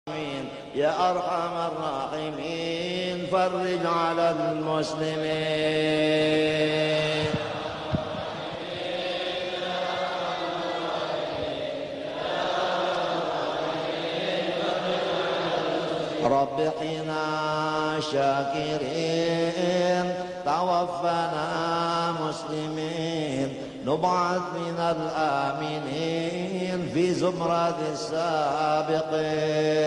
يا أرحم الراحمين فرج على المسلمين. رب حنا شاكرين توفنا مسلمين نبعث من الآمنين في زمرة السابقين.